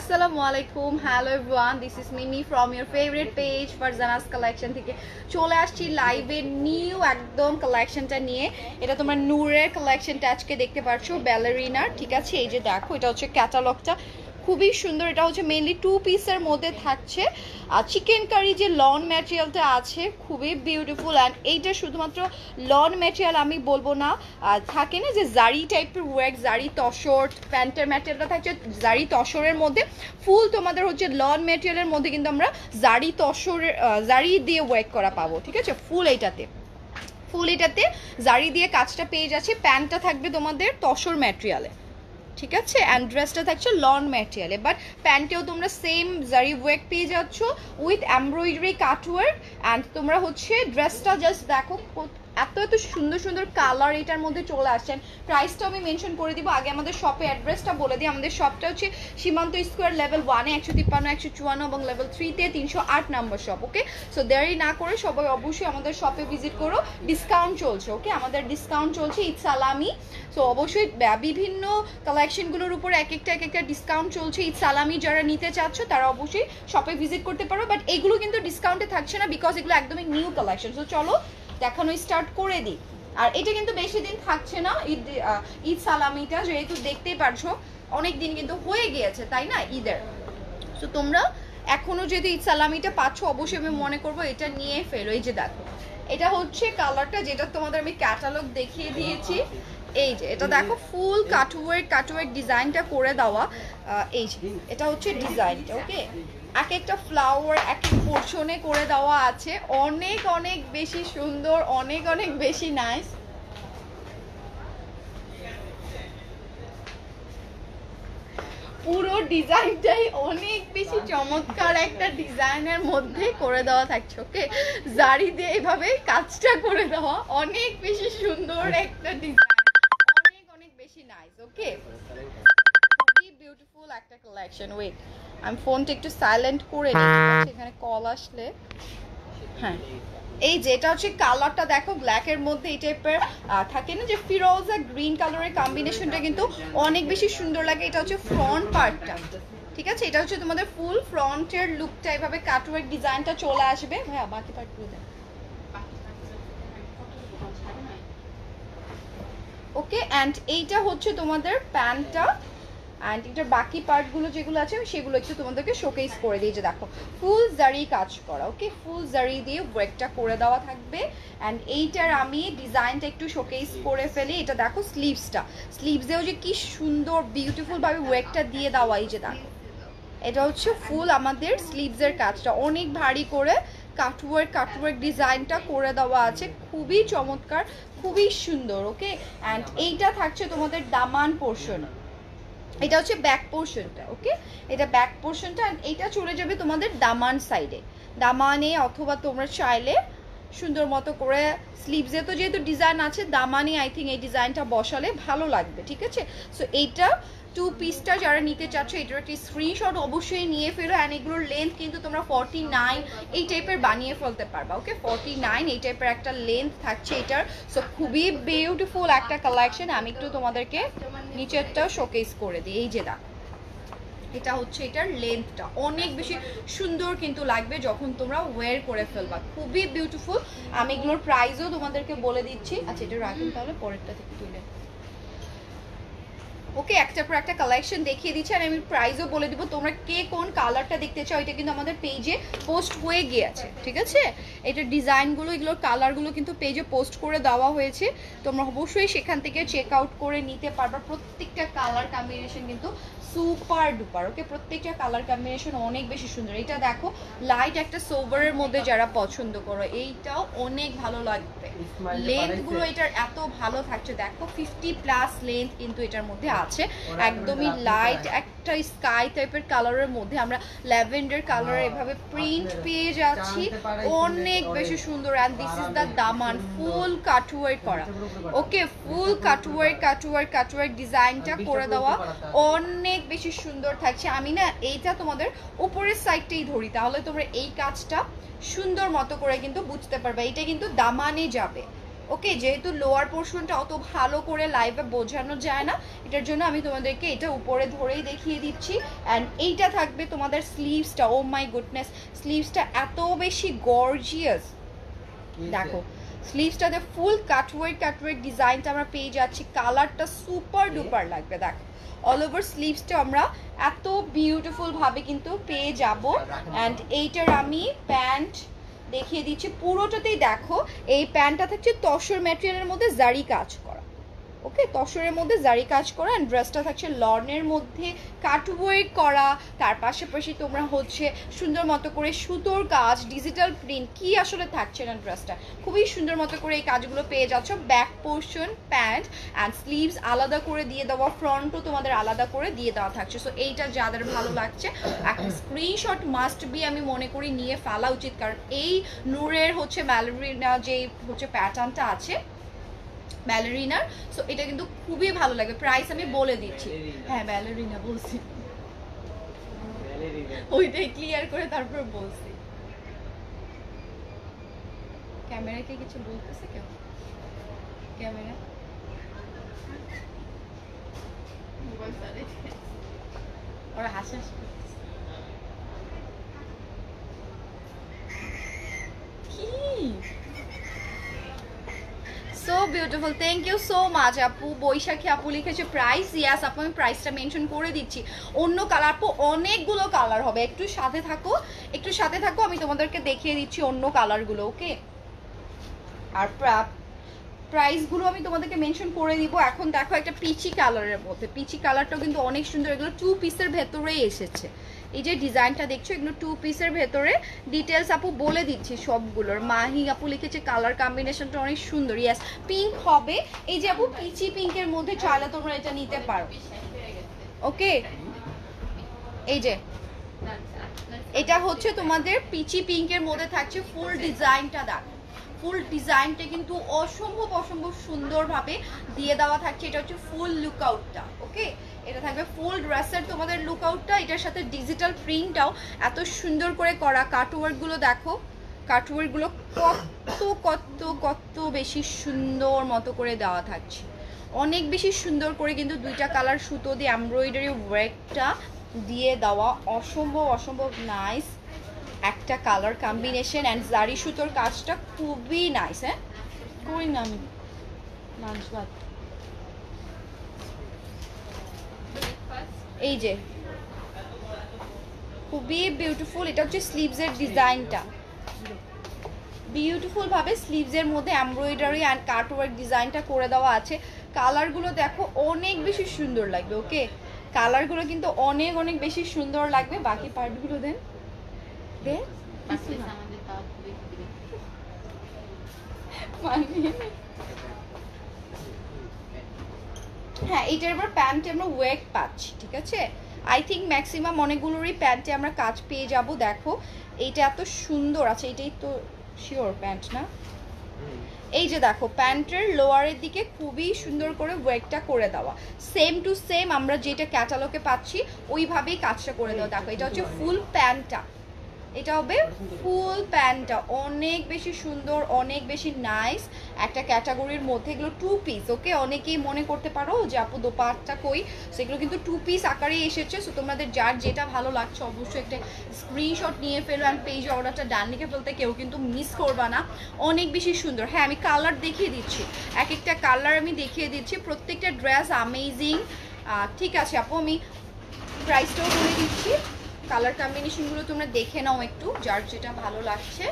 আসসালামু আলাইকুম, hello everyone, this is Mimi from your favourite page Farzana's collection থেকে চলে আসছি লাইভে নিউ একদম কালেকশনটা নিয়ে। এটা তোমরা নূরের কালেকশনটা আজকে দেখতে পাচ্ছ, ব্যালারিনার। ঠিক আছে, এই যে দেখো, এটা হচ্ছে ক্যাটালগটা, খুবই সুন্দর। এটা হচ্ছে মেইনলি 2 পিসের মধ্যে থাকছে। আর চিকেন কারি যে লন ম্যাটেরিয়ালটা আছে খুবই বিউটিফুল। অ্যান্ড এইটা শুধুমাত্র লন ম্যাটেরিয়াল আমি বলবো না, থাকে না যে জারি টাইপের ওয়ার্ক, জারি তসর, প্যান্টের ম্যাটেরিয়ালটা থাকছে জারি তসরের মধ্যে, ফুল তোমাদের হচ্ছে লন ম্যাটেরিয়ালের মধ্যে কিন্তু আমরা জারি তসরের জারি দিয়ে ওয়ার্ক করা পাবো। ঠিক আছে, ফুল এটাতে জারি দিয়ে কাজটা পেয়ে যাচ্ছে। প্যান্টটা থাকবে তোমাদের তসর ম্যাটেরিয়ালে, ঠিক আছে, অ্যান্ড ড্রেসটা থাকছে লন ম্যাটেরিয়ালে, বাট প্যান্টেও তোমরা সেম জারি ওয়ার্ক পেয়ে যাচ্ছ উইথ এমব্রয়ডারি কাটওয়ার্ক। অ্যান্ড তোমরা হচ্ছে ড্রেসটা জাস্ট দেখো, এত এত সুন্দর সুন্দর কালার এটার মধ্যে চলে আসছেন। প্রাইসটা আমি মেনশন করে দিব। আগে আমাদের শপে অ্যাড্রেসটা বলে দিই। আমাদের শপটা হচ্ছে সীমান্ত স্কোয়ার লেভেল 1-এ 153, 154 এবং লেভেল 3-তে 308 নম্বর শপ। ওকে, সো দেরি না করে সবাই অবশ্যই আমাদের শপে ভিজিট করো। ডিসকাউন্ট চলছে, ওকে, আমাদের ডিসকাউন্ট চলছে, ঈদ সালামি। সো অবশ্যই বিভিন্ন কালেকশনগুলোর উপর এক একটা ডিসকাউন্ট চলছে। ঈদ সালামি যারা নিতে চাচ্ছ তারা অবশ্যই শপে ভিজিট করতে পারো, বাট এগুলো কিন্তু ডিসকাউন্টে থাকছে না, বিকজ এগুলো একদমই নিউ কালেকশন। সো চলো দেখানো স্টার্ট করে দিই। আর এটা কিন্তু বেশি দিন থাকছে না, ঈদ সালামিটা, যেহেতু দেখতেই পারছো অনেক দিন কিন্তু হয়ে গিয়েছে, তাই না, ঈদের। তো তোমরা এখনো যেহেতু ঈদ সালামিটা পাচ্ছ, অবশ্যই আমি মনে করবো এটা নিয়ে ফেলো। এই যে দেখো, এটা হচ্ছে কালারটা, যেটা তোমাদের আমি ক্যাটালগ দেখিয়ে দিয়েছি। এই যে এটা দেখো, ফুল কাটওয়ার্ক ডিজাইনটা করে দেওয়া। এই যে এটা হচ্ছে ডিজাইনটা, ওকে, এক একটা ফ্লাওয়ার এক এক পোর্শনে করে দেওয়া আছে। অনেক অনেক বেশি সুন্দর, অনেক অনেক বেশি নাইস। পুরো ডিজাইনটাই অনেক বেশি চমৎকার একটা ডিজাইনের মধ্যে করে দেওয়া থাকছে। ওকে, জারি দিয়ে এভাবে কাজটা করে দেওয়া, অনেক বেশি সুন্দর একটা ডিজাইন, অনেক অনেক বেশি নাইস। ওকে, খুবই বিউটিফুল একটা কালেকশন। ওয়েট, আমি ফোনটা একটু সাইলেন্ট করে নিই, এখানে কল আসলে। হ্যাঁ, এই যে এটা হচ্ছে কালারটা দেখো, ব্ল্যাকের মধ্যে এই টাইপের থাকে না যে ফিরোজা গ্রিন কালারের কম্বিনেশনটা কিন্তু অনেক বেশি সুন্দর লাগে। এটা হচ্ছে ফ্রন্ট পার্টটা, ঠিক আছে, এটা হচ্ছে তোমাদের ফুল ফ্রন্টের লুকটা, এভাবে কাটওয়ার্ক ডিজাইনটা চলে আসবে। হ্যাঁ, বাকি পার্টগুলো দেন। ওকে, অ্যান্ড এইটা হচ্ছে তোমাদের প্যান্টটা, অ্যান্ড এটার বাকি পার্টগুলো যেগুলো আছে সেগুলো একটু তোমাদেরকে শোকেস করে দিই। যে দেখো, ফুল জারি কাজ করা, ওকে, ফুল জারি দিয়ে ওয়ার্কটা করে দেওয়া থাকবে। অ্যান্ড এইটার আমি ডিজাইনটা একটু শোকেস করে ফেলি। এটা দেখো স্লিভসেও যে কি সুন্দর বিউটিফুল ভাবে ওয়ার্কটা দিয়ে দেওয়া। এই যে দেখো, এটা হচ্ছে ফুল আমাদের স্লিভসের কাজটা অনেক ভারী করে কাটওয়ার্ক ডিজাইনটা করে দেওয়া আছে, খুবই চমৎকার, খুবই সুন্দর। ওকে, অ্যান্ড এইটা থাকছে তোমাদের দামান পোর্শন, এটা হচ্ছে ব্যাক পোর্শনটা। ওকে, এটা ব্যাক পোর্শনটা, এইটা চলে যাবে তোমাদের দামান সাইডে, দামানে, অথবা তোমরা চাইলে সুন্দর মতো করে স্লিভসে তো যেহেতু ডিজাইন আছে, দামানে আই থিঙ্ক এই ডিজাইনটা বসালে ভালো লাগবে। ঠিক আছে, সো এইটা 2 পিসটা যারা নিতে চাচ্ছ এটার একটি স্ক্রিনশট অবশ্যই নিয়ে ফেলো। অ্যান্ড এগুলোর লেন্থ কিন্তু তোমরা 49 এই টাইপের বানিয়ে ফেলতে পারবা। ওকে, 49 এই টাইপের একটা লেন্থ থাকছে এটার। সো খুবই বিউটিফুল একটা কালেকশন। আমি একটু তোমাদেরকে নিচেরটাও শোকেস করে দিই। এই যে দেখো, এটা হচ্ছে এটার লেন্থটা অনেক বেশি সুন্দর কিন্তু লাগবে যখন তোমরা ওয়্যার করে ফেলবা, খুবই বিউটিফুল। আমি এগুলোর প্রাইসও তোমাদেরকে বলে দিচ্ছি। আচ্ছা, এটা রাখুন তাহলে, পরেরটা থেকে তুলে। ওকে, একটার পর একটা কালেকশন দেখিয়ে দিচ্ছি, আর আমি প্রাইসও বলে দিব। তোমরা কে কোন কালারটা দেখতে চাও এটা কিন্তু আমাদের পেজে পোস্ট হয়ে গিয়েছে। ঠিক আছে, এটার ডিজাইনগুলো, এগুলোর কালারগুলো কিন্তু পেজে পোস্ট করে দেওয়া হয়েছে। তোমরা অবশ্যই সেখান থেকে চেক আউট করে নিতে পারবা। প্রত্যেকটা কালার কম্বিনেশন কিন্তু সুপার ডুপার। ওকে, প্রত্যেকটা কালার কম্বিনেশন অনেক বেশি সুন্দর। এটা দেখো, লাইট একটা সোভারের মধ্যে যারা পছন্দ করো এইটাও অনেক ভালো লাগবে। লেন্থগুলো এটার এত ভালো থাকছে, দেখো 50+ লেন্থ কিন্তু এটার মধ্যে আছে। একদমই লাইট একটা স্কাই টাইপের কালারের মধ্যে আমরা ল্যাভেন্ডার কালারে এভাবে প্রিন্ট পেয়ে যাচ্ছি, অনেক বেশি সুন্দর। And this is the Daman, full cutwork করা। ওকে, ফুল কাটওয়ার্ক ডিজাইনটা করে দেওয়া, অনেক বেশি সুন্দর থাকছে। আমি না এইটা তোমাদের উপরের সাইডটাই ধরি, তাহলে তোমরা এই কাজটা সুন্দর মতো করে কিন্তু বুঝতে পারবে। এটা কিন্তু দামানে যাবে, ওকে, যেহেতু লোয়ার পোর্শনটা অত ভালো করে লাইভে বোঝানো যায় না, এটার জন্য আমি তোমাদেরকে এটা উপরে ধরেই দেখিয়ে দিচ্ছি। অ্যান্ড এইটা থাকবে তোমাদের স্লিভসটা। ও মাই গুডনেস, স্লিভসটা এত বেশি গর্জিয়াস। দেখো স্লিভসটাতে ফুল কাটওয়ার্ক ডিজাইনটা আমরা পেয়ে যাচ্ছি। কালারটা সুপার ডুপার লাগবে। দেখো অল ওভার স্লিভসটা আমরা এত বিউটিফুল ভাবে কিন্তু পেয়ে যাব। অ্যান্ড এইটার আমি প্যান্ট দেখিয়ে দিচ্ছি পুরোটাতেই। দেখো এই প্যান্টটা থাকছে তসর ম্যাটেরিয়ালের মধ্যে জারি কাজ করা। ওকে, তসরের মধ্যে জারি কাজ করা। অ্যান্ড ড্রেসটা থাকছে লনের মধ্যে কাটওয়ার্ক করা, তার পাশাপাশি তোমরা হচ্ছে সুন্দর মতো করে সুতোর কাজ, ডিজিটাল প্রিন্ট, কি আসলে থাকছে না ড্রেসটা খুবই সুন্দর মতো করে এই কাজগুলো পেয়ে যাচ্ছ। Back portion, pant and sleeves আলাদা করে দিয়ে দেওয়া, ফ্রন্টও তোমাদের আলাদা করে দিয়ে দেওয়া থাকছে। সো এইটা যাদের ভালো লাগছে একটা স্ক্রিনশট মাস্ট বি আমি মনে করি নিয়ে ফেলা উচিত, কারণ এই নূরের হচ্ছে ব্যালেরিনা যে হচ্ছে প্যাটার্নটা আছে ব্যালেরিনার, সো এটা কিন্তু খুবই ভালো লাগে। প্রাইস আমি বলে দিচ্ছি। হ্যাঁ ব্যালেরিনা বলছি, ওইটাই ক্লিয়ার করে তারপর বলছি। ক্যামেরাকে কিছু বলতেছে কেউ? ক্যামেরা ওরা হাসাহাসি করতেছে কি? So beautiful, thank you so much আপু। বৈশাখী আপু লিখেছে প্রাইস। ইয়াস আপু, আমি প্রাইসটা মেনশন করে দিচ্ছি। অন্য কালার আপু অনেকগুলো কালার হবে, একটু সাথে থাকো, একটু সাথে থাকো, আমি তোমাদেরকে দেখিয়ে দিচ্ছি অন্য কালারগুলো। ওকে, আর প্রাইসগুলো আমি তোমাদেরকে মেনশন করে দিব। এখন দেখো একটা পিচি কালারের মধ্যে, পিচি কালারটাও কিন্তু অনেক সুন্দর। এগুলো 2 পিসের ভেতরেই এসেছে। এই যে ডিজাইনটা দেখছো এগুলো 2 পিসের ভেতরে। ডিটেলস আপু বলে দিচ্ছি সবগুলোর। মাহি আপু লিখেছে কালার কম্বিনেশনটা অনেক সুন্দর। ইয়েস, পিঙ্ক হবে। এই যে আপু পিচি পিঙ্কের মধ্যে চাইলে তোমরা এটা নিতে পারো। ওকে, এই যে এটা হচ্ছে তোমাদের পিচি পিঙ্কের মধ্যে থাকছে। ফুল ডিজাইনটা দেখো, ফুল ডিজাইনটা কিন্তু অসম্ভব সুন্দরভাবে দিয়ে দেওয়া থাকছে। এটা হচ্ছে ফুল লুকআউটটা। ওকে, এটা থাকবে ফুল ড্রেসের তোমাদের লুকআউটটা। এটার সাথে ডিজিটাল প্রিন্টটাও এত সুন্দর করে করা। কাটওয়ার্কগুলো দেখো, কাটওয়ার্কগুলো কত কত কত বেশি সুন্দর মতো করে দেওয়া থাকছে। অনেক বেশি সুন্দর করে কিন্তু দুইটা কালার সুতো দিয়ে এমব্রয়ডারি ওয়ার্কটা দিয়ে দেওয়া। অসম্ভব নাইস একটা কালার কম্বিনেশন। অ্যান্ড জারি সুতোর কাজটা খুবই নাইস। হ্যাঁ করি না আমি লাঞ্চ ভাত। এই যে খুবই বিউটিফুল। এটা হচ্ছে স্লিভসের ডিজাইনটা, বিউটিফুল ভাবে স্লিভসের মধ্যে এমব্রয়ডারি অ্যান্ড কাটওয়ার্ক ডিজাইনটা করে দেওয়া আছে। কালারগুলো দেখো অনেক বেশি সুন্দর লাগবে। ওকে, কালারগুলো কিন্তু অনেক বেশি সুন্দর লাগবে। বাকি পার্টগুলো দেন দে। হ্যাঁ, এইটার এবার প্যান্টে আমরা ওয়েক পাচ্ছি, ঠিক আছে। আই থিঙ্ক ম্যাক্সিমাম অনেকগুলোরই প্যান্টে আমরা কাজ পেয়ে যাব। দেখো এইটা এত সুন্দর আছে, এটাই তো শিওর প্যান্ট না? এই যে দেখো প্যান্টের লোয়ারের দিকে খুবই সুন্দর করে ওয়েকটা করে দেওয়া। সেম টু সেম আমরা যেটা ক্যাটালগে পাচ্ছি ওইভাবেই কাজটা করে দেওয়া। দেখো এটা হচ্ছে ফুল প্যান্টটা, এটা হবে ফুল প্যান্টটা। অনেক বেশি সুন্দর, অনেক বেশি নাইস একটা ক্যাটাগরির মধ্যে। এগুলো 2 পিস। ওকে, অনেকেই মনে করতে পারো যে আপু দোপাট্টা কই, সেগুলো কিন্তু 2 পিস আকারেই এসেছে। সো তোমাদের যার যেটা ভালো লাগছে অবশ্যই একটা স্ক্রিনশট নিয়ে ফেলো অ্যান্ড পেজ অর্ডারটা ডান লিখে ফেলতে কেউ কিন্তু মিস করবা না। অনেক বেশি সুন্দর। হ্যাঁ, আমি কালার দেখিয়ে দিচ্ছি, এক একটা কালার আমি দেখিয়ে দিচ্ছি। প্রত্যেকটা ড্রেস আমেজিং। ঠিক আছে আপু, আমি প্রাইসটাও বলে দিচ্ছি। কালার কম্বিনেশনগুলো তোমরা দেখে নাও একটু, যার যেটা ভালো লাগছে।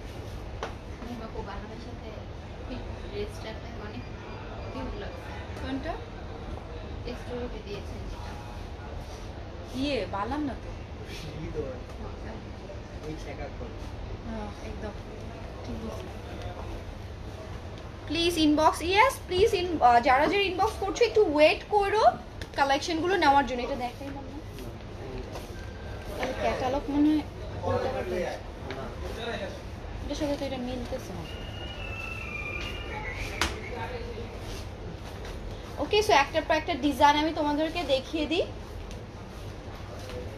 কোনটা ইয়ে বালাম না তো একদম ঠিক আছে। প্লিজ ইনবক্স, ইয়েস প্লিজ যারা যারা ইনবক্স করছো একটু ওয়েট করো কালেকশনগুলো নেওয়ার জন্য। এটা দেখাই না ক্যাটালগ মনে হয় এটার সাথে তো এটা মিলতেছে না। ওকে, সো একটার পর একটা ডিজাইন আমি তোমাদেরকে দেখিয়ে দিই।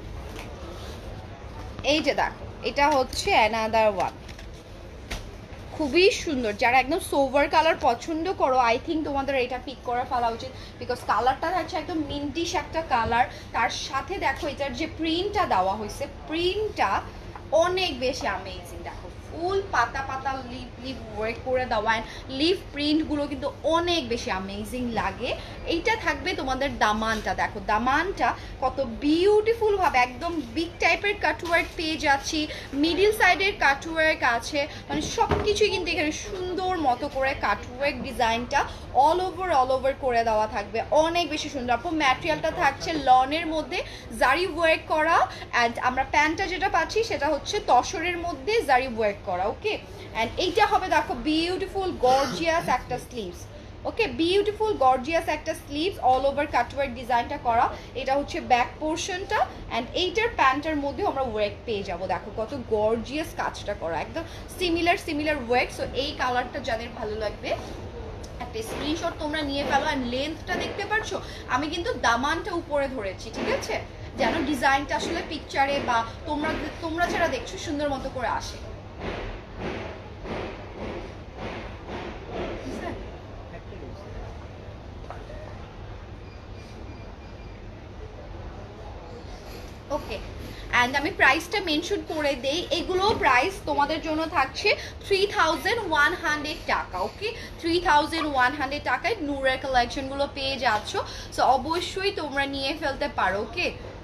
এই যে দেখো এটা হচ্ছে অ্যানাদার ওয়ান, খুবই সুন্দর। যারা একদম সোভার কালার পছন্দ করো আই থিঙ্ক তোমাদের এটা পিক করে ফেলা উচিত, বিকজ কালারটা থাকছে একদম মিন্টিশ একটা কালার। তার সাথে দেখো এটার যে প্রিন্টটা দেওয়া হয়েছে, প্রিন্টটা অনেক বেশি অ্যামেজিং। দেখো ফুল পাতা পাতা লিফ লিফ ওয়ার্ক করে দেওয়া, লিফ প্রিন্টগুলো কিন্তু অনেক বেশি অ্যামেজিং লাগে। এইটা থাকবে তোমাদের দামানটা, দেখো দামানটা কত বিউটিফুল ভাবে একদম বিগ টাইপের কাটওয়ার্ক পেয়ে যাচ্ছি, মিডিল সাইডের কাটওয়ার্ক আছে, মানে সব কিছুই কিন্তু এখানে সুন্দর মতো করে কাটওয়ার্ক ডিজাইনটা অল ওভার করে দেওয়া থাকবে, অনেক বেশি সুন্দর। আপু ম্যাটেরিয়ালটা থাকছে লনের মধ্যে জারি ওয়ার্ক করা, অ্যান্ড আমরা প্যান্টটা যেটা পাচ্ছি সেটা হচ্ছে তসরের মধ্যে জারি ওয়ার্ক করা। ওকে, অ্যান্ড এইটা হবে দেখো বিউটিফুল গর্জিয়াস একটা স্লিভস। ওকে, বিউটিফুল গর্জিয়াস একটা স্লিভস অল ওভার কাটওয়ার্ক ডিজাইনটা করা। এটা হচ্ছে ব্যাক পোর্শনটা, অ্যান্ড এইটার প্যান্টের মধ্যে আমরা ওয়ার্ক পেয়ে যাবো। দেখো কত গর্জিয়াস কাজটা করা, একদম সিমিলার ওয়ার্ক। সো এই কালারটা যাদের ভালো লাগবে একটা স্ক্রিনশট তোমরা নিয়ে ফেলো। অ্যান্ড লেন্থটা দেখতে পাচ্ছ, আমি কিন্তু দামানটা উপরে ধরেছি, ঠিক আছে, যেন ডিজাইনটা আসলে পিকচারে বা তোমরা যারা দেখছো সুন্দর মতো করে আসে। ওকে, অ্যান্ড আমি প্রাইসটা মেনশন করে দেই। এগুলো প্রাইস তোমাদের জন্য থাকছে 3100 টাকা। ওকে, 3100 টাকায় নূরের কালেকশনগুলো পেয়ে যাচ্ছ। সো অবশ্যই তোমরা নিয়ে ফেলতে পারো। ওকে,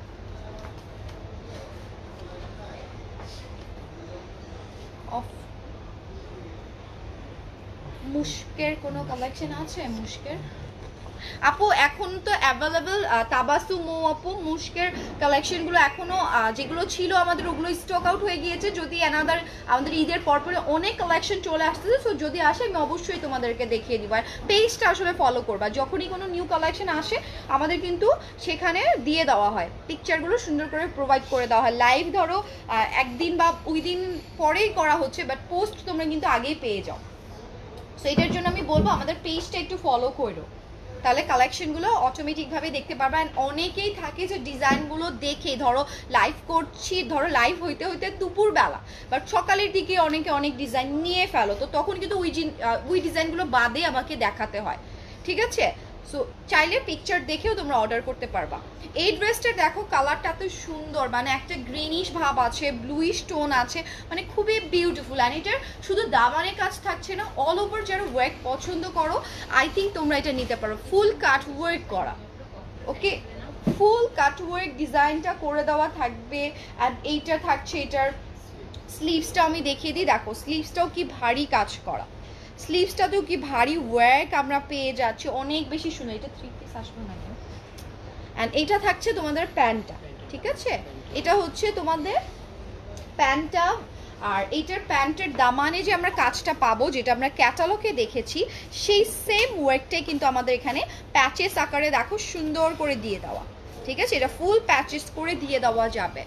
মুশকের কোনো কালেকশন আছে? মুশকের আপু এখন তো অ্যাভেলেবল তাবাসুমো আপু মুশকের কালেকশনগুলো এখনো যেগুলো ছিল আমাদের ওগুলো স্টক আউট হয়ে গিয়েছে। যদি আমাদের ঈদের পরপরে অনেক কালেকশন চলে আসতেছে, সো যদি আসে আমি অবশ্যই তোমাদেরকে দেখিয়ে দিব। আর পেজটা আসলে ফলো করবা, যখনই কোনো নিউ কালেকশন আসে আমাদের কিন্তু সেখানে দিয়ে দেওয়া হয়, পিকচারগুলো সুন্দর করে প্রোভাইড করে দেওয়া হয়। লাইভ ধরো একদিন বা ওই দিন পরেই করা হচ্ছে, বাট পোস্ট তোমরা কিন্তু আগেই পেয়ে যাও। সো এটার জন্য আমি বলবো আমাদের পেজটা একটু ফলো করো, তাহলে কালেকশনগুলো অটোমেটিকভাবে দেখতে পারবে। অ্যান্ড অনেকেই থাকে যে ডিজাইনগুলো দেখে ধরো লাইভ করছি, ধরো লাইভ হইতে হইতে দুপুরবেলা বাট সকালের দিকে অনেক ডিজাইন নিয়ে ফেলো, তো তখন কিন্তু ওই ডিজাইনগুলো বাদে আমাকে দেখাতে হয়, ঠিক আছে। সো চাইলে পিকচার দেখেও তোমরা অর্ডার করতে পারবা। এই ড্রেসটা দেখো কালারটা এত সুন্দর, মানে একটা গ্রিনিশ ভাব আছে, ব্লুইশ টোন আছে, মানে খুবই বিউটিফুল। অ্যান্ড এটার শুধু দামানের কাজ থাকছে না, অল ওভার যারা ওয়ার্ক পছন্দ করো আই থিঙ্ক তোমরা এটা নিতে পারো। ফুল কাট ওয়ার্ক করা, ওকে, ফুল কাট ওয়ার্ক ডিজাইনটা করে দেওয়া থাকবে। অ্যান্ড এইটা থাকছে এটার স্লিভসটা আমি দেখিয়ে দিই। দেখো স্লিভসটাও কি ভারী কাজ করা, স্লিভসটাতেও কি ভারী ওয়ার্ক আমরা পেয়ে যাচ্ছি, অনেক বেশি সুন্দর। এটা 3 পিস আসবে না কেন। অ্যান্ড এটা থাকছে তোমাদের প্যান্টটা, ঠিক আছে, এটা হচ্ছে তোমাদের প্যান্টটা। আর এইটার প্যান্টের দামানে যে আমরা কাজটা পাবো, যেটা আমরা ক্যাটালগে দেখেছি, সেই সেম ওয়ার্কটাই কিন্তু আমাদের এখানে প্যাচেস আকারে দেখো সুন্দর করে দিয়ে দেওয়া, ঠিক আছে, এটা ফুল প্যাচেস করে দিয়ে দেওয়া যাবে।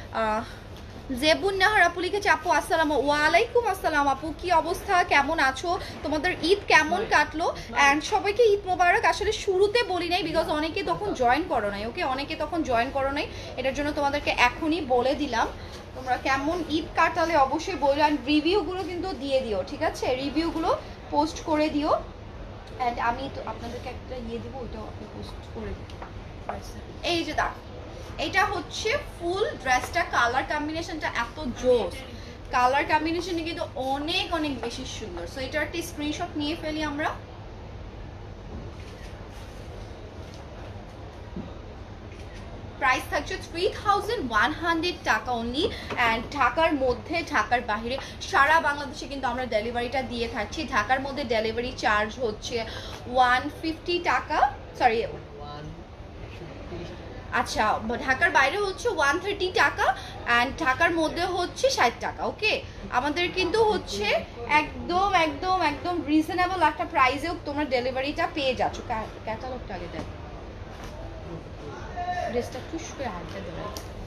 জেবুন নাহার আপু লিখেছে, আপু আসসালাম। ওয়ালাইকুম আসসালাম আপু, কি অবস্থা, কেমন আছো, তোমাদের ঈদ কেমন কাটলো? অ্যান্ড সবাইকে ঈদ মোবারক। আসলে শুরুতে বলি নাই বিকজ অনেকে তখন জয়েন করো নাই। ওকে, অনেকে তখন জয়েন করো নাই, এটার জন্য তোমাদেরকে এখনই বলে দিলাম। তোমরা কেমন ঈদ কাটালে অবশ্যই বলো, অ্যান্ড রিভিউগুলো কিন্তু দিয়ে দিও, ঠিক আছে, রিভিউগুলো পোস্ট করে দিও। অ্যান্ড আমি তো আপনাদেরকে একটা দিব, ওইটাও আপনি পোস্ট করে দিও। এই যে দেখো এটা হচ্ছে ফুল ড্রেসটা, কালার কম্বিনেশনটা এত জোস, কালার কম্বিনেশনে কিন্তু অনেক বেশি সুন্দর। সো এটার একটা স্ক্রিনশট নিয়ে ফেলি আমরা। প্রাইস থাকছে 3100 টাকা অনলি। অ্যান্ড ঢাকার মধ্যে, ঢাকার বাইরে, সারা বাংলাদেশে কিন্তু আমরা ডেলিভারিটা দিয়ে থাকছি। ঢাকার মধ্যে ডেলিভারি চার্জ হচ্ছে 150 টাকা, সরি আচ্ছা, ঢাকার বাইরে হচ্ছে 130 টাকা, অ্যান্ড ঢাকার মধ্যে হচ্ছে 60 টাকা। ওকে, আমাদের কিন্তু হচ্ছে একদম রিজনেবল একটা প্রাইসেও তোমরা ডেলিভারিটা পেয়ে যাচ্ছ। ক্যাটালগটা আগে দেখ, ড্রেসটা খুশ করে হাতে দেবে।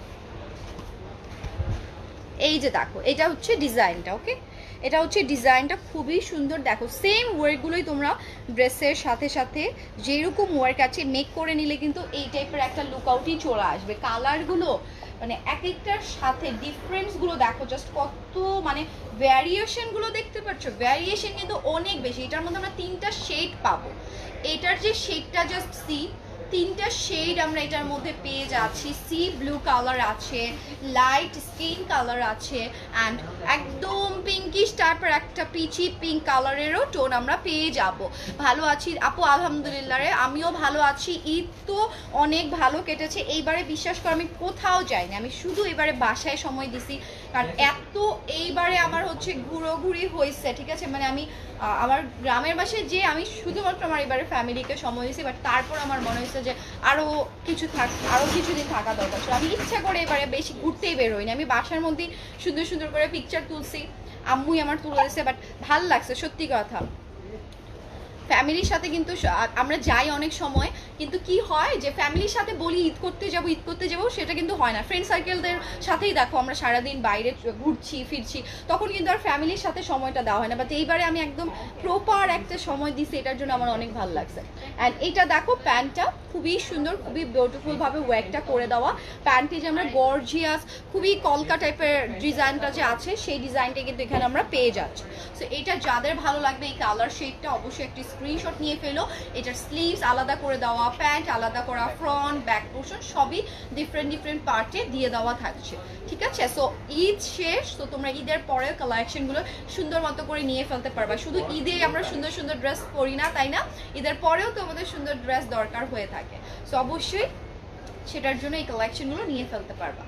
এই যে দেখো এটা হচ্ছে ডিজাইনটা। ওকে, এটা হচ্ছে ডিজাইনটা খুবই সুন্দর। দেখো সেম ওয়ার্কগুলোই তোমরা ড্রেসের সাথে সাথে যেরকম ওয়ার্ক আছে মেক করে নিলে কিন্তু এই টাইপের একটা লুক আউটই চলে আসবে। কালারগুলো মানে এক একটার সাথে ডিফারেন্সগুলো দেখো, জাস্ট কত মানে ভ্যারিয়েশনগুলো দেখতে পাচ্ছ, ভ্যারিয়েশন কিন্তু অনেক বেশি। এটার মধ্যে আমরা 3টা শেড পাবো, এটার যে শেডটা জাস্ট সি, 3টা শেড আমরা এটার মধ্যে পেয়ে যাচ্ছি। সি ব্লু কালার আছে, লাইট স্কিন কালার আছে, অ্যান্ড একদম পিঙ্কিশ টাইপের একটা পিচি পিঙ্ক কালারেরও টোন আমরা পেয়ে যাব। ভালো আছি আপু? আলহামদুলিল্লাহ রে, আমিও ভালো আছি। ঈদ তো অনেক ভালো কেটেছে। এইবারে বিশ্বাস করো আমি কোথাও যাইনি, আমি শুধু এবারে বাসায় সময় দিছি, কারণ এত এইবারে আমার হচ্ছে ঘুরোঘুরি হয়েছে, ঠিক আছে। মানে আমি আমার গ্রামের বাসায় যে আমি শুধুমাত্র আমার এবারে ফ্যামিলিকে সময় দিয়েছি, বাট তারপর আমার মনে হয়েছে যে আরও কিছুদিন থাকা দরকার ছিল। আমি ইচ্ছা করে এবারে বেশি ঘুরতেই বেরোইনি, আমি বাসার মধ্যেই সুন্দর সুন্দর করে পিকচার তুলছি, আম্মুই আমার তুলে দিয়েছে। বাট ভাল লাগছে সত্যি কথা, ফ্যামিলির সাথে কিন্তু আমরা যাই অনেক সময়, কিন্তু কি হয় যে ফ্যামিলির সাথে বলি ঈদ করতে যাবো, সেটা কিন্তু হয় না। ফ্রেন্ড সার্কেলদের সাথেই দেখো আমরা সারাদিন বাইরে ঘুরছি ফিরছি, তখন কিন্তু আর ফ্যামিলির সাথে সময়টা দেওয়া হয় না। বাট এইবারে আমি একদম প্রপার একটা সময় দিছি, এটার জন্য আমার অনেক ভালো লাগছে। অ্যান্ড এইটা দেখো প্যান্টটা খুবই সুন্দর, খুবই বিউটিফুলভাবে ওয়ার্কটা করে দেওয়া। প্যান্টে যে আমরা গর্জিয়াস খুবই কলকা টাইপের ডিজাইনটা যে আছে, সেই ডিজাইনটা কিন্তু এখানে আমরা পেয়ে যাচ্ছি। সো এটা যাদের ভালো লাগবে এই কালার শেডটা অবশ্যই একটি স্ক্রিনশট নিয়ে ফেলো। এটার স্লিভস আলাদা করে দেওয়া, প্যান্ট আলাদা করা, ফ্রন্ট ব্যাক পোর্শন সবই ডিফারেন্ট পার্টে দিয়ে দেওয়া থাকছে, ঠিক আছে। সো ঈদ শেষ, তো তোমরা ঈদের পরে কালেকশনগুলো সুন্দর মতো করে নিয়ে ফেলতে পারবা। শুধু ঈদে আমরা সুন্দর সুন্দর ড্রেস পরি না, তাই না, ঈদের পরেও তো আমাদের সুন্দর ড্রেস দরকার হয়ে থাকে। সো অবশ্যই সেটার জন্য এই কালেকশনগুলো নিয়ে ফেলতে পারবা।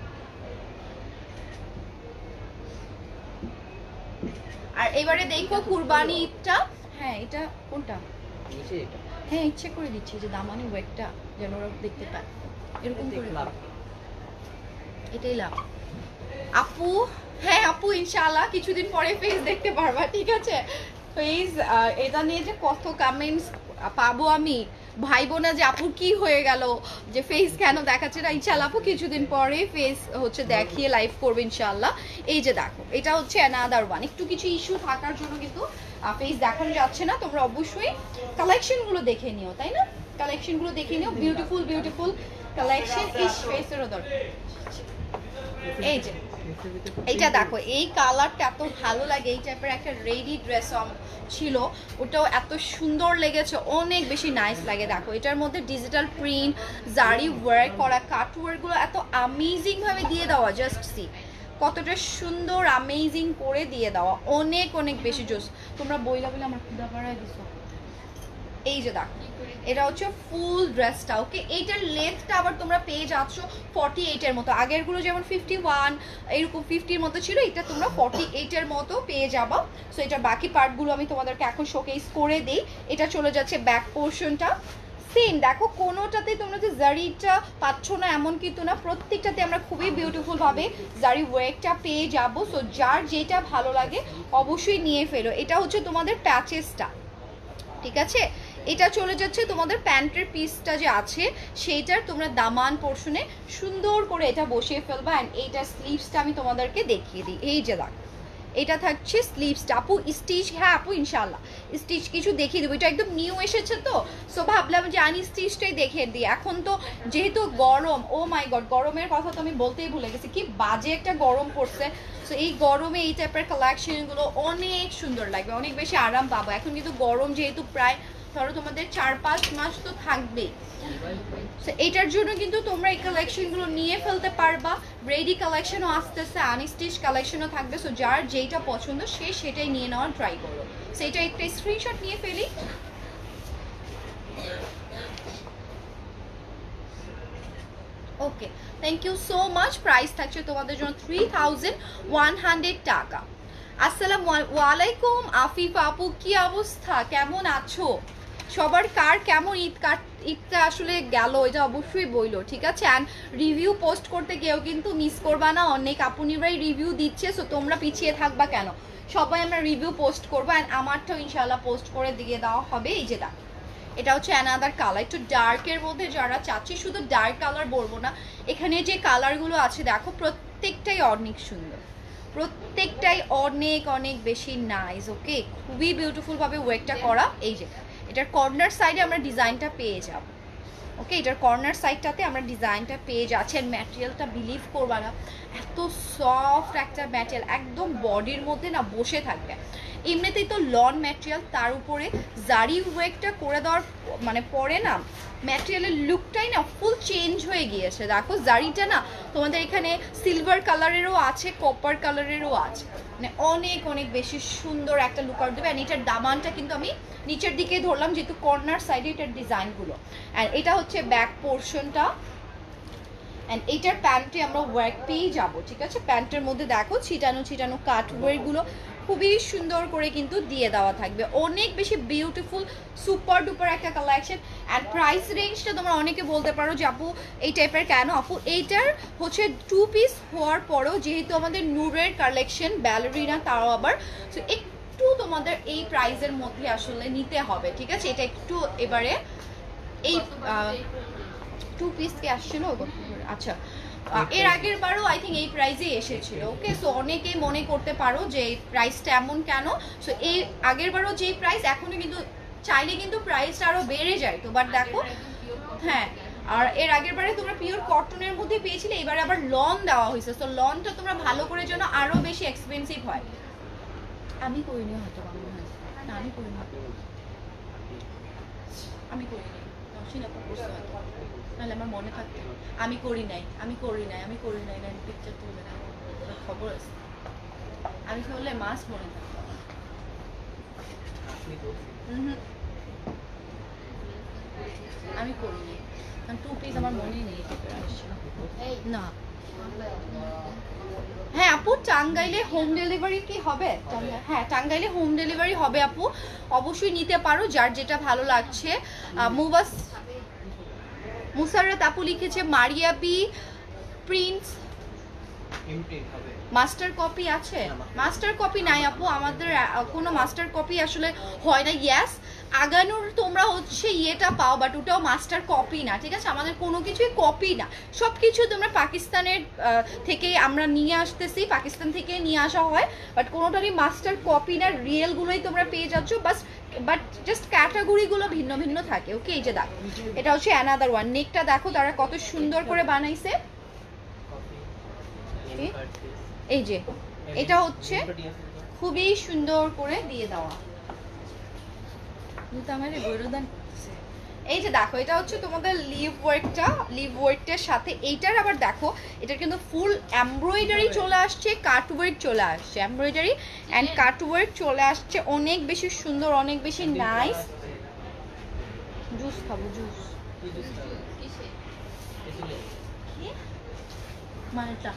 আর এবারে দেখো কুরবানি ঈদটা, হ্যাঁ এটা কোনটা, হ্যাঁ ইচ্ছে করে দিচ্ছি যে দামানি ওয়েটটা যেন ওরা দেখতে পায়, এরকম করে এটাই লাভ। আপু হ্যাঁ আপু ইনশাআল্লাহ কিছুদিন পরে ফেস দেখতে পারবা, ঠিক আছে। ফেস এটা নিয়ে যে কত কমেন্টস পাবো আমি, ভাইবো না যে আপু কি হয়ে গেল, যে ফেস কেন দেখাচ্ছে না। ইনশাআল্লাহ আপু কিছুদিন পরে ফেস হচ্ছে দেখিয়ে লাইভ করবে ইনশাআল্লাহ। এই যে দেখো এটা হচ্ছে অ্যানাদার ওয়ান, একটু কিছু ইস্যু থাকার জন্য কিন্তু ফেস দেখানো যাচ্ছে না। তোমরা অবশ্যই কালেকশনগুলো দেখে নিও, তাই না, কালেকশনগুলো দেখে নিও। বিউটিফুল কালেকশন, ইস ফেসেরও দরকার। এই যে এইটা দেখো, এই কালারটা এত ভালো লাগে, এই টাইপের একটা রেডি ড্রেস ছিল, ওটাও এত সুন্দর লেগেছে, অনেক বেশি নাইস লাগে। দেখো এটার মধ্যে ডিজিটাল প্রিন্ট, জারি ওয়ার্ক করা, কাট ওয়ার্কগুলো এত অ্যামেজিং ভাবে দিয়ে দেওয়া, জাস্ট সি কতটা সুন্দর অ্যামেজিং করে দিয়ে দেওয়া, অনেক বেশি জোস। তোমরা বইলা বলে আমার ক্ষুধা বাড়ায় দিছো। এই যে দেখো এটা হচ্ছে ফুল ড্রেসটা, ওকে। এইটার লেন্থটা আবার তোমরা পেয়ে যাচ্ছ 48 এর মতো, আগেরগুলো যেমন 51 এরকম 50-র মতো ছিল, এটা তোমরা 48 এর মতো পেয়ে যাবা। সো এটার বাকি পার্টগুলো আমি তোমাদেরকে এখন শোকেস করে দিই। এটা চলে যাচ্ছে ব্যাক পোর্শনটা, সেম দেখো কোনোটাতে তোমরা যে জারিটা পাচ্ছ না এমন কিন্তু না, প্রত্যেকটাতে আমরা খুবই বিউটিফুল ভাবে জারি ওয়ার্কটা পেয়ে যাবো। সো যার যেটা ভালো লাগে অবশ্যই নিয়ে ফেলো। এটা হচ্ছে তোমাদের প্যাচেসটা, ঠিক আছে। এটা চলে যাচ্ছে তোমাদের প্যান্টের পিসটা যে আছে সেইটার তোমরা দামান পোর্শনে সুন্দর করে এটা বসিয়ে ফেলবা। অ্যান্ড এইটার স্লিভসটা আমি তোমাদেরকে দেখিয়ে দিই। এই যে দেখো এটা থাকছে স্লিভসটা। আপু স্টিচ, হ্যাঁ আপু ইনশাল্লাহ স্টিচ কিছু দেখিয়ে দেবো, এটা একদম নিউ এসেছে তো, সো ভাবলাম যে আনি স্টিচটাই দেখিয়ে দিই। এখন তো যেহেতু গরম, ও মাই গড গরমের কথা তো আমি বলতেই ভুলে গেছি, কি বাজে একটা গরম পড়ছে। সো এই গরমে এই টাইপের কালেকশনগুলো অনেক সুন্দর লাগবে, অনেক বেশি আরাম পাবো। এখন কিন্তু গরম যেহেতু প্রায় ধরো তোমাদের 4-5 মাস তো থাকবেই, সো এটার জন্য কিন্তু তোমরা এই কালেকশনগুলো নিয়ে ফেলতে পারবা। রেডি কালেকশনও আসতেছে, আনস্টিচ কালেকশনও থাকবে। সো যার যেইটা পছন্দ সে সেটাই নিয়ে নেওয়ার ট্রাই করো। সেটা একটা স্ক্রিনশট নিয়ে ফেলি। Okay thank you so much. Price থাকছে তোমাদের জন্য 3100 টাকা। আসসালামু আলাইকুম আফিফা আপু, কি অবস্থা, কেমন আছো? সবার কার কেমন ঈদটা আসলে গেল এটা অবশ্যই বইলো, ঠিক আছে। অ্যান্ড রিভিউ পোস্ট করতে গিয়েও কিন্তু মিস করবা না, অনেক আপুনিরাই রিভিউ দিচ্ছে, সো তোমরা পিছিয়ে থাকবা কেন, সবাই আমরা রিভিউ পোস্ট করবো। অ্যান্ড আমারটাও ইনশাল্লাহ পোস্ট করে দিয়ে দেওয়া হবে। এই যে দেখো এটা হচ্ছে অ্যানাদার কালার, একটু ডার্কের মধ্যে যারা চাচ্ছে, শুধু ডার্ক কালার বলবো না, এখানে যে কালারগুলো আছে দেখো প্রত্যেকটাই অনেক সুন্দর, প্রত্যেকটাই অনেক বেশি নাইস, ওকে। খুবই বিউটিফুল ভাবে ওয়ার্কটা করা। এই যে এটার কর্নার সাইডে আমরা ডিজাইনটা পেয়ে যাব, ওকে, এটার কর্নার সাইডটাতে আমরা ডিজাইনটা পেয়ে যাচ্ছি। আর ম্যাটেরিয়ালটা বিলিভ করবা না, এত সফট একটা ম্যাটেরিয়াল, একদম বডির মধ্যে না বসে থাকবে। এমনিতেই তো লন ম্যাটেরিয়াল, তার উপরে জারি ওয়ার্কটা করে দেওয়ার মানে পরে না ম্যাটেরিয়ালের লুকটাই না ফুল চেঞ্জ হয়ে গিয়েছে। দেখো জারিটা না তোমাদের এখানে সিলভার কালারেরও আছে, কপার কালারেরও আছে, মানে অনেক অনেক বেশি সুন্দর একটা লুক আউট দেবে। অ্যান্ড এটার দামানটা কিন্তু আমি নিচের দিকে ধরলাম যেহেতু কর্নার সাইডে এটার ডিজাইনগুলো। অ্যান্ড এটা হচ্ছে ব্যাক পোর্শনটা। অ্যান্ড এইটার প্যান্টে আমরা ওয়ার্ক পেয়ে যাবো, ঠিক আছে। প্যান্টের মধ্যে দেখো ছিটানো ছিটানো কাট ওয়ার্কগুলো খুবই সুন্দর করে কিন্তু দিয়ে দেওয়া থাকবে। অনেক বেশি বিউটিফুল সুপার ডুপার একটা কালেকশন। অ্যান্ড প্রাইস রেঞ্জটা তোমরা অনেকে বলতে পারো যে আপু এই টাইপের কেন। আপু এইটার হচ্ছে 2 পিস হওয়ার পরও যেহেতু আমাদের নূরের কালেকশন, ব্যালেরিনা, তাও আবার তো একটু তোমাদের এই প্রাইসের মধ্যে আসলে নিতে হবে, ঠিক আছে। এটা একটু এবারে এই 2 পিস কে আসছিল, আচ্ছা এর আগের বারও আই থিঙ্ক এই প্রাইসে এসেছিল। ওকে, সো অনেকে মনে করতে পারো যে এই প্রাইসটা এমন কেন। সো এই আগের বারও যে প্রাইস, এখনো কিন্তু চাইলে কিন্তু প্রাইসটা আরো বেড়ে যায় তো, বাট দেখো হ্যাঁ। আর এর আগের বারে তোমরা পিওর কটনের মধ্যে পেয়েছিলে, এবারে আবার লন দেওয়া হয়েছে। সো লনটা তোমরা ভালো করে যেন আরো বেশি এক্সপেন্সিভ হয়। আমি করিনি হয়তো, না আমি করিনি, আমি করিনি, নাহলে আমার মনে থাকতো আমি করি নাই, আমি করি নাই, আমি করি নাই, না পিকচার তুলবে না, খবর আছে। আমি করলে মাস মনে থাকতো। আমি করি নাই, কারণ 2 পিস আমার মনেই নেই না। হ্যাঁ আপু, টাঙ্গাইলে হোম ডেলিভারি কি হবে? হ্যাঁ টাঙ্গাইলে হোম ডেলিভারি হবে আপু, অবশ্যই নিতে পারো যার যেটা ভালো লাগছে। মুসাররাত আপু লিখেছে Maria B prints master copy আছে? মাস্টার কপি নাই আপু, আমাদের কোনো মাস্টার কপি আসলে হয় না। ইয়াস আগানোর তোমরা হচ্ছে ইয়েটা পাও, বাট ওটাও মাস্টার কপি না, ঠিক আছে। আমাদের কোনো কিছুই কপি না, সব কিছু তোমরা পাকিস্তানের থেকে আমরা নিয়ে আসতেছি, পাকিস্তান থেকে নিয়ে আসা হয়, বাট কোনোটারই মাস্টার কপি না, রিয়েলগুলোই তোমরা পেয়ে যাচ্ছ বাস। বাট জাস্ট ক্যাটাগরিগুলো ভিন্ন ভিন্ন থাকে। ওকে, এই যে দেখো এটা হচ্ছে অ্যানাদার ওয়ান। নেকটা দেখো তারা কত সুন্দর করে বানাইছে, এই যে এটা হচ্ছে খুবই সুন্দর করে দিয়ে দেওয়া। এই যে দেখো এটা হচ্ছে তোমাদের লিভ ওয়ার্কটার সাথে এইটার আবার দেখো এটার কিন্তু ফুল এমব্রয়ডারি চলে আসছে, কাট ওয়ার্ক চলে আসছে, এমব্রয়ডারি অ্যান্ড কাট ওয়ার্ক চলে আসছে, অনেক বেশি সুন্দর, অনেক বেশি নাইস। জুস খাবো, জুস মানেটা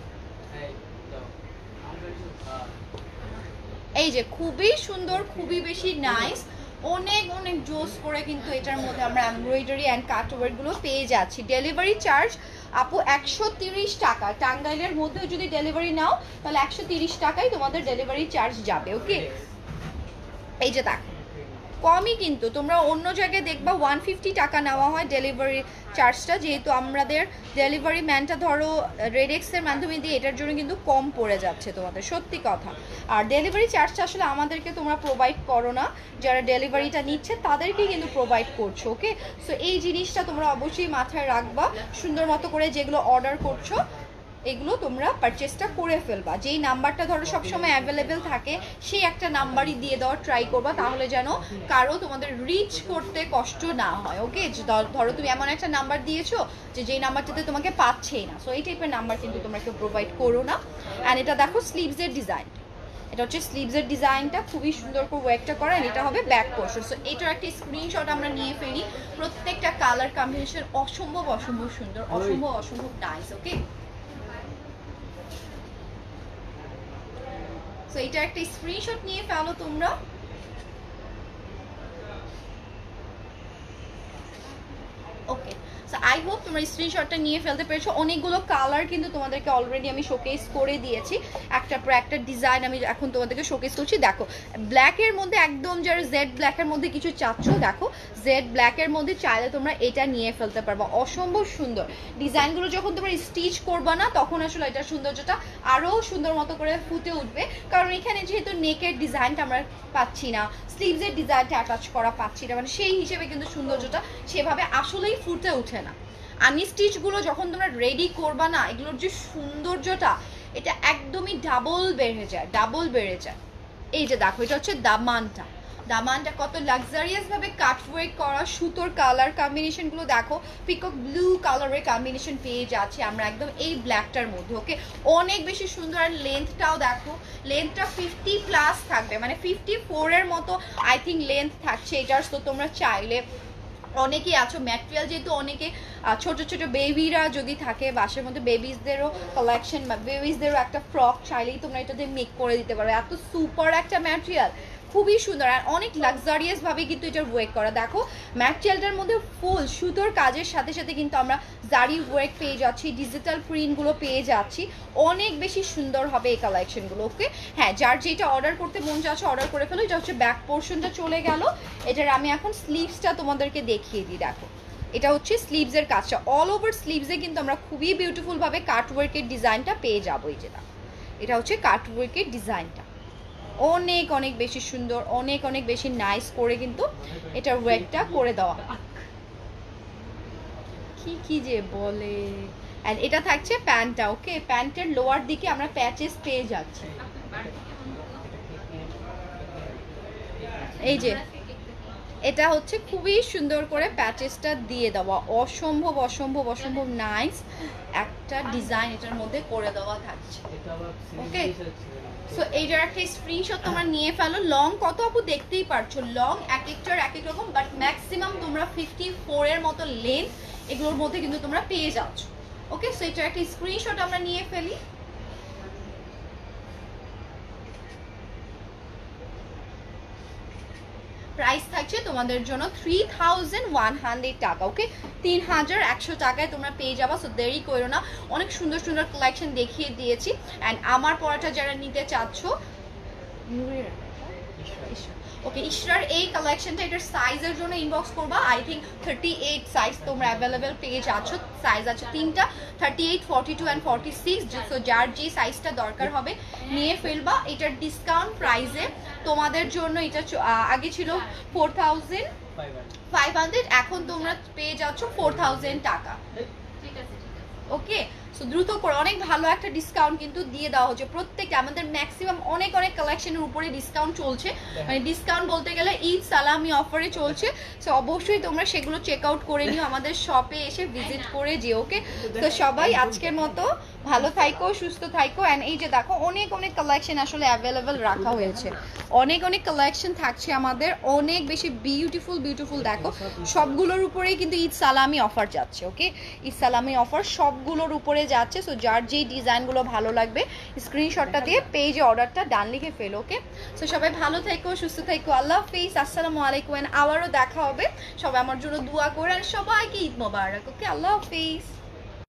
এই যে খুবই সুন্দর, খুবই বেশি নাইস, অনেক অনেক জোস করে কিন্তু এটার মধ্যে আমরা এমব্রয়ডারি অ্যান্ড কাট ওয়ার্কগুলো পেয়ে যাচ্ছি। ডেলিভারি চার্জ আপু 130 টাকা, টাঙ্গাইলের মধ্যে যদি ডেলিভারি নাও তাহলে 130 টাকায় তোমাদের ডেলিভারি চার্জ যাবে। ওকে, এই যে দেখো কমই, কিন্তু তোমরা অন্য জায়গায় দেখবা 150 টাকা নেওয়া হয় ডেলিভারি চার্জটা, যেহেতু আমাদের ডেলিভারি ম্যানটা ধরো রেডেক্সের মাধ্যমে দিয়ে এটার জন্য কিন্তু কম পড়ে যাচ্ছে তোমাদের, সত্যি কথা। আর ডেলিভারি চার্জটা আসলে আমাদেরকে তোমরা প্রোভাইড করো না, যারা ডেলিভারিটা নিচ্ছে তাদেরকেই কিন্তু প্রোভাইড করছো। ওকে, সো এই জিনিসটা তোমরা অবশ্যই মাথায় রাখবা, সুন্দর মতো করে যেগুলো অর্ডার করছো এগুলো তোমরা পারচেসটা করে ফেলবা। যেই নাম্বারটা ধরো সবসময় অ্যাভেলেবেল থাকে সেই একটা নাম্বারই দিয়ে দেওয়ার ট্রাই করবা, তাহলে যেন কারো তোমাদের রিচ করতে কষ্ট না হয়। ওকে, ধরো তুমি এমন একটা নাম্বার দিয়েছো যে যেই নাম্বারটাতে তোমাকে পাচ্ছেই না, সো এই টাইপের নাম্বার কিন্তু তোমরা কেউ প্রোভাইড করো না। অ্যান্ড এটা দেখো স্লিভসের ডিজাইন, এটা হচ্ছে স্লিভসের ডিজাইনটা খুবই সুন্দর করে ওয়ার্কটা করা, এটা হবে ব্যাক পোর্শন। সো এটার একটা স্ক্রিনশট আমরা নিয়ে ফেলি, প্রত্যেকটা কালার কম্বিনেশন অসম্ভব অসম্ভব সুন্দর, অসম্ভব অসম্ভব নাইস। ওকে, সো এটা একটা স্ক্রিনশট নিয়ে ফেলো তোমরা। Okay, so I I hope তোমরা স্ক্রিনশটটা নিয়ে ফেলতে পেরেছো। অনেকগুলো কালার কিন্তু তোমাদেরকে অলরেডি আমি শোকেস করে দিয়েছি, একটার পর একটা ডিজাইন আমি এখন তোমাদেরকে শোকেস করছি। দেখো ব্ল্যাকের মধ্যে একদম যারা জেড ব্ল্যাকের মধ্যে কিছু চাচ্ছ, দেখো জেড ব্ল্যাকের মধ্যে চাইলে তোমরা এটা নিয়ে ফেলতে পারবা, অসম্ভব সুন্দর। ডিজাইনগুলো যখন তোমরা স্টিচ করবা না তখন আসলে এটার সৌন্দর্যটা আরও সুন্দর মতো করে ফুটে উঠবে, কারণ এখানে যেহেতু নেকের ডিজাইনটা আমরা পাচ্ছি না, স্লিভসের ডিজাইনটা অ্যাটাচ করা পাচ্ছি না, মানে সেই হিসেবে কিন্তু সৌন্দর্যটা সেভাবে আসলেই ফুটে ওঠে না। আনি স্টিচগুলো যখন তোমরা রেডি করবা না, এগুলোর যে সৌন্দর্যটা এটা একদমই ডাবল বেড়ে যায়, ডাবল বেড়ে যায়। এই যে দেখো এটা হচ্ছে দামানটা, দামানটা কত লাক্সারিয়াস ভাবে কাটওয়ার্ক করা, সুতোর কালার কম্বিনেশনগুলো দেখো, পিকক ব্লু কালারের কম্বিনেশন পেয়ে যাচ্ছে আমরা একদম এই ব্ল্যাকটার মধ্যে। ওকে, অনেক বেশি সুন্দর। আর লেন্থটাও দেখো, লেন্থটা 50+ থাকবে, মানে 54 এর মতো আই থিঙ্ক লেন্থ থাকছে এটার। তো তোমরা চাইলে অনেকেই আছো ম্যাটেরিয়াল যেহেতু অনেকে ছোট ছোট বেবিরা যদি থাকে বাসার মধ্যে, বেবিসদেরও কালেকশন বা বেবিসদেরও একটা ফ্রক চাইলেই তোমরা এটা দিয়ে মেক করে দিতে পারবে। এত সুপার একটা ম্যাটেরিয়াল, খুবই সুন্দর আর অনেক লাক্সারিয়াস ভাবে কিন্তু এটার ওয়ার্ক করা। দেখো ম্যাটেরিয়ালটার মধ্যে ফুল সুতোর কাজের সাথে সাথে কিন্তু আমরা জারি ওয়ার্ক পেয়ে যাচ্ছি, ডিজিটাল প্রিন্টগুলো পেয়ে যাচ্ছি, অনেক বেশি সুন্দর হবে এই কালেকশনগুলো। ওকে, হ্যাঁ, যার যেটা অর্ডার করতে মন চাচ্ছে অর্ডার করে ফেলো। এটা হচ্ছে ব্যাক পোর্শনটা চলে গেল, এটার আমি এখন স্লিভসটা তোমাদেরকে দেখিয়ে দিই। দেখো এটা হচ্ছে স্লিভসের কাজটা, অল ওভার স্লিভসে কিন্তু আমরা খুবই বিউটিফুল ভাবে কাটওয়ার্কের ডিজাইনটা পেয়ে যাবো। এই যেটা এটা হচ্ছে কাটওয়ার্কের ডিজাইনটা, অনেক অনেক বেশি সুন্দর, অনেক অনেক বেশি নাইস করে কিন্তু এটার ওয়ার্কটা করে দেওয়া। কি যে বলে। এন্ড এটা থাকছে প্যান্টটা। ওকে, প্যান্টের লোয়ার দিকে আমরা প্যাচেস পেয়ে যাচ্ছি। এই যে এটা হচ্ছে খুবই সুন্দর করে প্যাচেসটা দিয়ে দেওয়া, অসম্ভব অসম্ভব অসম্ভব নাইস একটা ডিজাইন এটার মধ্যে করে দেওয়া থাকছে। ওকে, সো এইটার একটা স্ক্রিনশট তোমরা নিয়ে ফেলো। লং কত আপু দেখতেই পারছো, লং এক একটার এক এক রকম, বাট ম্যাক্সিমাম তোমরা 54 এর মতো লেন্থ এগুলোর মধ্যে কিন্তু তোমরা পেয়ে যাচ্ছ। ওকে, সো এটার একটা স্ক্রিনশট আমরা নিয়ে ফেলি। প্রাইস থাকছে তোমাদের জন্য 3100 টাকা। ওকে, 3100 টাকায় তোমরা পেয়ে যাবা। সো দেরি করো না, অনেক সুন্দর সুন্দর কালেকশন দেখিয়ে দিয়েছি। অ্যান্ড আমার পড়াটা যারা নিতে চাচ্ছ, ওকে, ইশরার এই কালেকশনটা এটার সাইজের জন্য ইনবক্স করবা। আই থিঙ্ক 38 সাইজ তোমরা অ্যাভেলেবেল পেয়ে যাচ্ছ। সাইজ আছে তিনটা, 38, 42 অ্যান্ড 46। সো যার যে সাইজটা দরকার হবে নিয়ে ফেলবা। এটার ডিসকাউন্ট প্রাইসে তোমাদের জন্য এটা আগে ছিল 4500, এখন তোমরা পেয়ে যাচ্ছ 4000 টাকা। ওকে, সো দ্রুত করে, অনেক ভালো একটা ডিসকাউন্ট কিন্তু দিয়ে দেওয়া হচ্ছে প্রত্যেকটা। আমাদের ম্যাক্সিমাম অনেক অনেক কালেকশনের উপরে ডিসকাউন্ট চলছে, মানে ডিসকাউন্ট বলতে গেলে ঈদ সালামি অফারে চলছে। সো অবশ্যই তোমরা সেগুলো চেক আউট করে নিও, আমাদের শপে এসে ভিজিট করে যে। ওকে, তো সবাই আজকের মতো ভালো থাইকো, সুস্থ থাইকো। অ্যান্ড এই যে দেখো অনেক অনেক কালেকশন আসলে অ্যাভেলেবেল রাখা হয়েছে, অনেক অনেক কালেকশন থাকছে আমাদের, অনেক বেশি বিউটিফুল বিউটিফুল। দেখো সবগুলোর উপরেই কিন্তু ঈদ সালামি অফার যাচ্ছে। ওকে, ঈদ সালামি অফার সবগুলোর উপরে যাচ্ছে। সো যার যেই ডিজাইনগুলো ভালো লাগবে স্ক্রিনশটটা দিয়ে পেজে অর্ডারটা ডান লিখে ফেলো। ওকে, সো সবাই ভালো থাকো, সুস্থ থাকো, আল্লাহ হাফিজ, আসসালামু আলাইকুম। আবারও দেখা হবে, সবাই আমার জন্য দোয়া করেন, সবাইকে ঈদ মোবারক। ওকে, আল্লাহ হাফিজ।